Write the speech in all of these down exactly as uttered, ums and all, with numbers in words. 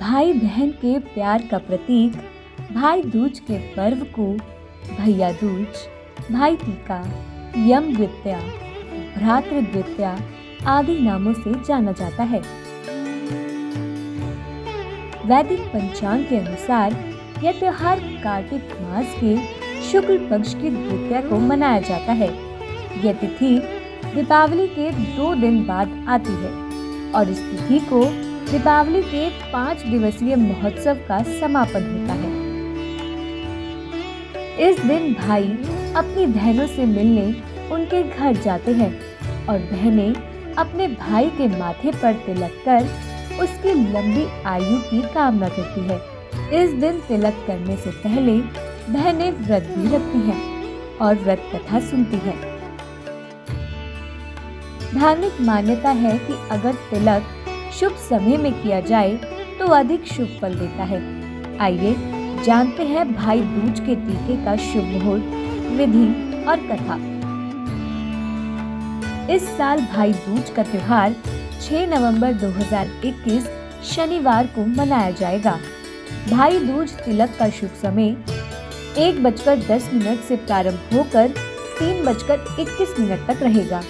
भाई बहन के प्यार का प्रतीक भाई दूज के पर्व को भैया दूज, भाई टीका, यम द्वितीया, भ्रातृ द्वितीया आदि नामों से जाना जाता है। वैदिक पंचांग के अनुसार यह त्योहार कार्तिक मास के शुक्ल पक्ष की द्वितीया को मनाया जाता है। यह तिथि दीपावली के दो दिन बाद आती है और इस तिथि को दीपावली के पाँच दिवसीय महोत्सव का समापन होता है। इस दिन भाई अपनी बहनों से मिलने उनके घर जाते हैं और बहनें अपने भाई के माथे पर तिलक कर उसकी लंबी आयु की कामना करती है। इस दिन तिलक करने से पहले बहनें व्रत भी रखती हैं और व्रत कथा सुनती हैं। धार्मिक मान्यता है कि अगर तिलक शुभ समय में किया जाए तो अधिक शुभ फल देता है। आइए जानते हैं भाई दूज के टीके का शुभ मुहूर्त, विधि और कथा। इस साल भाई दूज का त्योहार छह नवंबर दो हज़ार इक्कीस शनिवार को मनाया जाएगा। भाई दूज तिलक का शुभ समय एक बजकर दस मिनट से प्रारंभ होकर तीन बजकर इक्कीस मिनट तक रहेगा।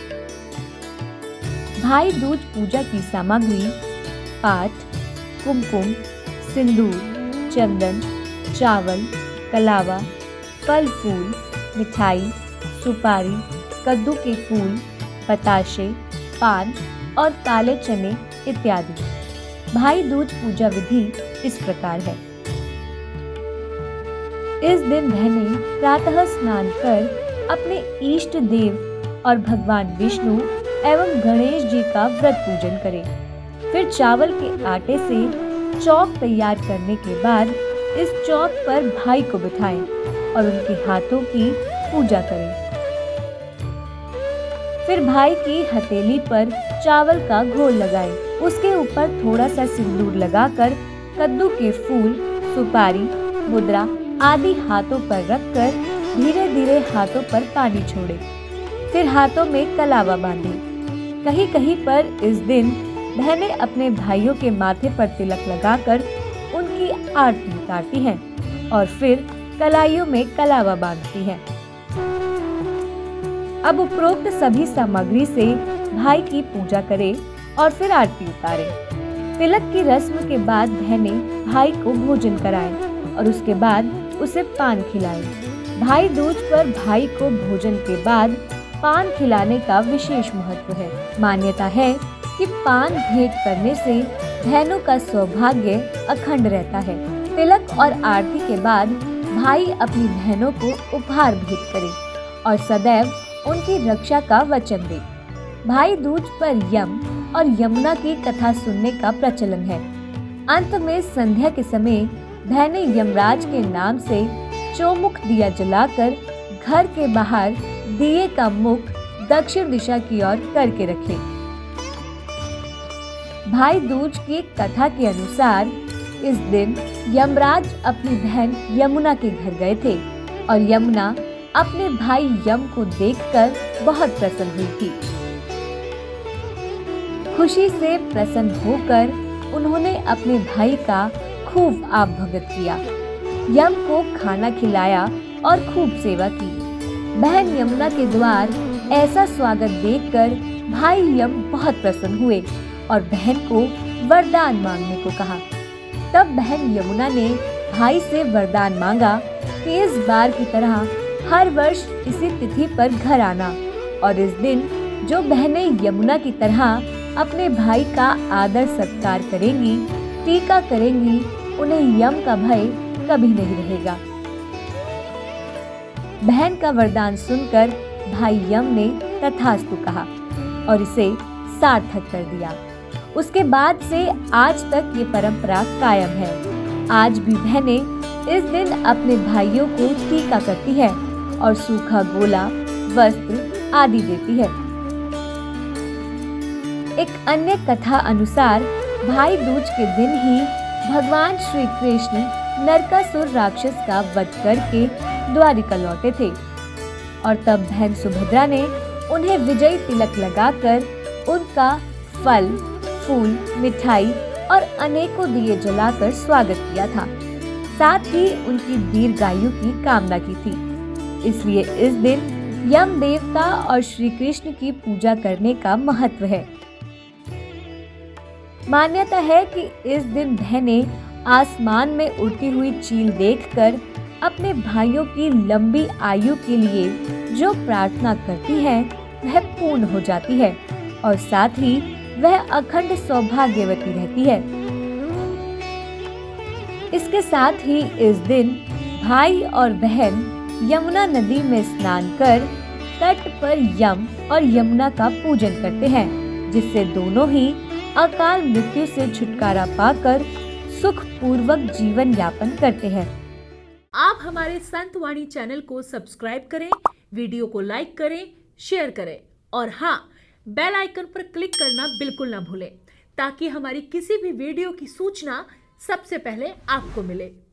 भाई दूज पूजा की सामग्री पाट, कुमकुम, सिंदूर, चंदन, चावल, कलावा, फल फूल, मिठाई, सुपारी, कद्दू के फूल, बताशे, पान और काले चने इत्यादि। भाई दूज पूजा विधि इस प्रकार है। इस दिन बहनें प्रातः स्नान कर अपने इष्ट देव और भगवान विष्णु एवं गणेश जी का व्रत पूजन करें। फिर चावल के आटे से चौक तैयार करने के बाद इस चौक पर भाई को बिठाएं और उनके हाथों की पूजा करें। फिर भाई की हथेली पर चावल का घोल लगाएं। उसके ऊपर थोड़ा सा सिंदूर लगाकर कद्दू के फूल, सुपारी, मुद्रा आदि हाथों पर रखकर धीरे धीरे हाथों पर पानी छोड़ें। फिर हाथों में कलावा बांधें। कहीं कहीं पर इस दिन बहनें अपने भाइयों के माथे पर तिलक लगाकर उनकी आरती उतारती हैं और फिर कलाइयों में कलावा बांधती हैं। अब उपरोक्त सभी सामग्री से भाई की पूजा करें और फिर आरती उतारें। तिलक की रस्म के बाद बहनें भाई को भोजन कराएं और उसके बाद उसे पान खिलाएं। भाई दूज पर भाई को भोजन के बाद पान खिलाने का विशेष महत्व है। मान्यता है कि पान भेंट करने से बहनों का सौभाग्य अखंड रहता है। तिलक और आरती के बाद भाई अपनी बहनों को उपहार भेंट करे और सदैव उनकी रक्षा का वचन दे। भाई दूज पर यम और यमुना की कथा सुनने का प्रचलन है। अंत में संध्या के समय बहनें यमराज के नाम से चौमुख दिया जलाकर घर के बाहर दिए का मुख दक्षिण दिशा की ओर करके रखें। भाई दूज की कथा के अनुसार इस दिन यमराज अपनी बहन यमुना के घर गए थे और यमुना अपने भाई यम को देखकर बहुत प्रसन्न हुई थी। खुशी से प्रसन्न होकर उन्होंने अपने भाई का खूब आभगत किया, यम को खाना खिलाया और खूब सेवा की। बहन यमुना के द्वार ऐसा स्वागत देखकर भाई यम बहुत प्रसन्न हुए और बहन को वरदान मांगने को कहा। तब बहन यमुना ने भाई से वरदान मांगा कि इस बार की तरह हर वर्ष इसी तिथि पर घर आना और इस दिन जो बहनें यमुना की तरह अपने भाई का आदर सत्कार करेंगी, टीका करेंगी, उन्हें यम का भय कभी नहीं रहेगा। बहन का वरदान सुनकर भाई यम ने तथास्तु कहा और इसे सार्थक कर दिया। उसके बाद से आज तक ये परंपरा कायम है। आज भी बहनें इस दिन अपने भाइयों को टीका करती है और सूखा गोला, वस्त्र आदि देती है। एक अन्य कथा अनुसार भाई दूज के दिन ही भगवान श्री कृष्ण नरकासुर राक्षस का वध करके द्वारिका लौटे थे और तब बहन सुभद्रा ने उन्हें विजयी तिलक लगाकर उनका फल, फूल, मिठाई और अनेकों दिए जलाकर स्वागत किया था। साथ ही उनकी दीर्घायु की कामना की थी। इसलिए इस दिन यम देवता और श्री कृष्ण की पूजा करने का महत्व है। मान्यता है कि इस दिन बहनें आसमान में उड़ती हुई चील देखकर अपने भाइयों की लंबी आयु के लिए जो प्रार्थना करती हैं, वह पूर्ण हो जाती है और साथ ही वह अखंड सौभाग्यवती रहती है। इसके साथ ही इस दिन भाई और बहन यमुना नदी में स्नान कर तट पर यम और यमुना का पूजन करते हैं, जिससे दोनों ही अकाल मृत्यु से छुटकारा पाकर सुख पूर्वक जीवन यापन करते हैं। आप हमारे संतवाणी चैनल को सब्सक्राइब करें, वीडियो को लाइक करें, शेयर करें और हाँ, बेल आइकन पर क्लिक करना बिल्कुल ना भूलें, ताकि हमारी किसी भी वीडियो की सूचना सबसे पहले आपको मिले।